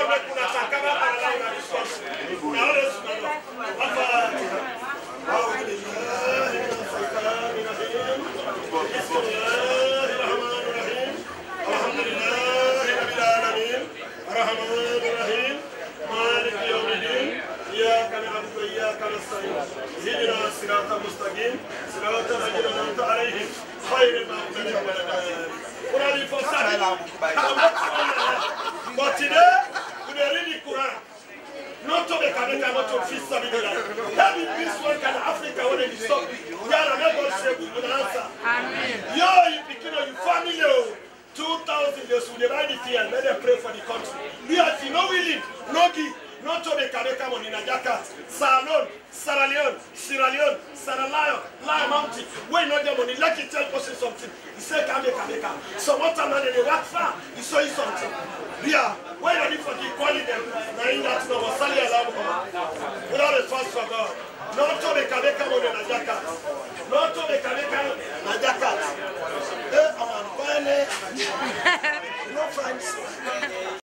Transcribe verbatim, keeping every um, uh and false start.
But today, we are reading Quran. Not to make a not to feel something like that. That is this one can Africa when they stop. We are never say we will answer. Amen. Yo, you begin on your family. Two thousand years we divide it here and let them pray for the country. We are no willing, no give. Not to make a money in a jacket. Salon, Sierra Leone, Sierra Leone, Sierra Leone, Lion Mountain. When not the money, let it tell us something. He said, come here, come here. So what time they work far, he saw you something. Yeah, why are you for the equality them? Now in that no was Sally alarm. Without a fast for God. Not to make a money in a jacket. Not to make a in a jacket. Eh, I'm on fire. No friends.